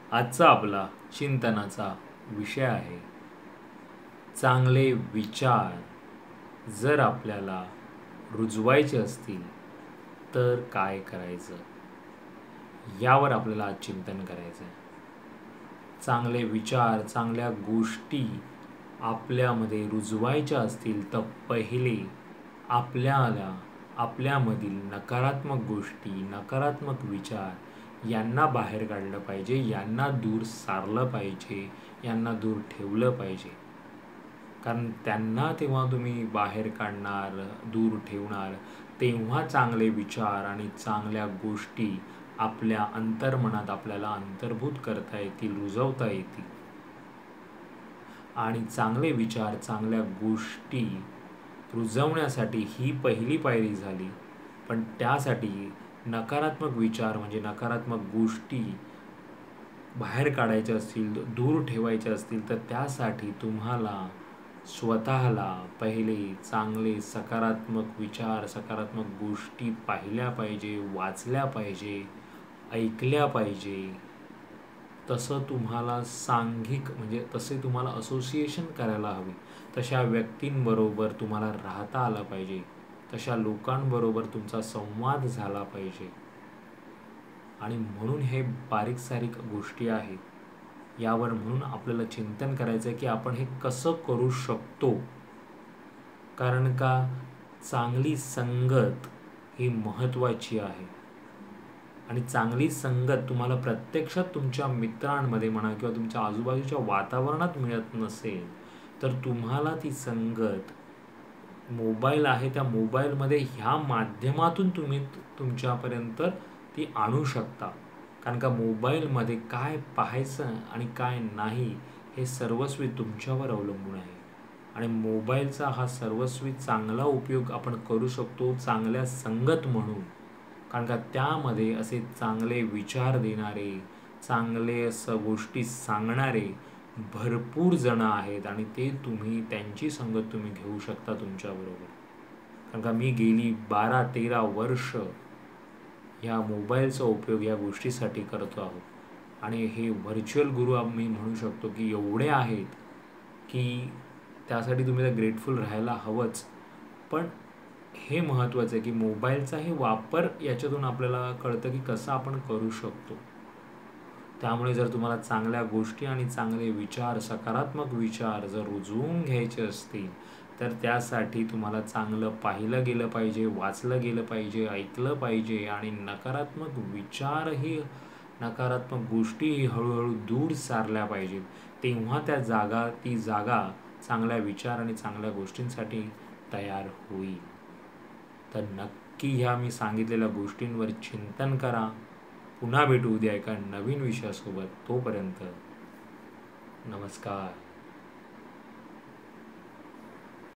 आजचा आपला चिंतनाचा विषय आहे चांगले विचार जर आपल्याला रुजवायचे असतील तर काय करायचं, यावर आपल्याला आज चिंतन करायचं आहे. चांगले विचार, चांगल्या गोष्टी आपल्यामध्ये रुजवायच्या असतील तर पहिले आपल्याला आपल्यामधील नकारात्मक गोष्टी, नकारात्मक विचार यांना बाहेर काढलं पाहिजे, यांना दूर सारलं पाहिजे, यांना दूर ठेवलं पाहिजे. कारण त्यांना तेव्हा तुम्ही बाहेर काढणार, दूर ठेवणार, तेव्हा चांगले विचार आणि चांगल्या गोष्टी आपल्या अंतर्मनात आपल्याला अंतर्भूत करता येतील, रुजवता येतील. आणि चांगले विचार, चांगल्या गोष्टी रुजवण्यासाठी ही पहिली पायरी झाली. पण त्यासाठी नकारात्मक विचार म्हणजे नकारात्मक गोष्टी बाहेर काढायच्या असतील, दूर ठेवायच्या असतील, तर त्यासाठी तुम्हाला स्वतःला पहिले चांगले सकारात्मक विचार, सकारात्मक गोष्टी पाहिल्या पाहिजे, वाचल्या पाहिजे, ऐकल्या पाहिजे. तसं तुम्हाला सांघिक म्हणजे तसे तुम्हाला असोसिएशन करायला हवी. तशा व्यक्तींबरोबर तुम्हाला राहता आलं पाहिजे, तशा लोकांबरोबर तुमचा संवाद झाला पाहिजे. आणि म्हणून हे बारीक सारीक गोष्टी आहेत. यावर म्हणून आपल्याला चिंतन करायचं आहे की आपण हे कसं करू शकतो. कारण का चांगली संगत ही महत्त्वाची आहे. आणि चांगली संगत तुम्हाला प्रत्यक्षात तुमच्या मित्रांमध्ये म्हणा किंवा तुमच्या आजूबाजूच्या वातावरणात मिळत नसेल तर तुम्हाला ती संगत मोबाईल आहे त्या मोबाईलमध्ये ह्या माध्यमातून तुम्ही तुमच्यापर्यंत ती आणू शकता. कारण का मोबाईलमध्ये काय पाहायचं आणि काय नाही हे सर्वस्वी तुमच्यावर अवलंबून आहे. आणि मोबाईलचा हा सर्वस्वी चांगला उपयोग आपण करू शकतो चांगल्या संगत म्हणून. कारण का त्यामध्ये असे चांगले विचार देणारे, चांगले असं गोष्टी सांगणारे भरपूर जण आहेत आणि ते तुम्ही त्यांची संगत तुम्ही घेऊ शकता तुमच्याबरोबर. कारण का मी गेली 12-13 वर्ष ह्या मोबाईलचा उपयोग या गोष्टीसाठी करतो आहोत. आणि हे व्हर्च्युअल गुरु आम्ही म्हणू शकतो की एवढे आहेत की त्यासाठी तुम्ही तर ग्रेटफुल राहायला हवंच. पण हे महत्त्वाचं आहे की मोबाईलचाही वापर याच्यातून आपल्याला कळतं की कसं आपण करू शकतो. त्यामुळे जर तुम्हाला चांगल्या गोष्टी आणि चांगले विचार, सकारात्मक विचार जर रुजवून घ्यायचे असतील तर त्यासाठी तुम्हाला चांगलं पाहिलं गेलं पाहिजे, वाचलं गेलं पाहिजे, ऐकलं पाहिजे. आणि नकारात्मक विचारही, नकारात्मक गोष्टीही हळूहळू दूर सारल्या पाहिजेत. तेव्हा ती जागा चांगल्या विचार आणि चांगल्या गोष्टींसाठी तयार होईल. तर नक्की ह्या मी सांगितलेल्या गोष्टींवर चिंतन करा. पुन्हा भेटू उद्या एका नवीन विषयासोबत. तोपर्यंत नमस्कार.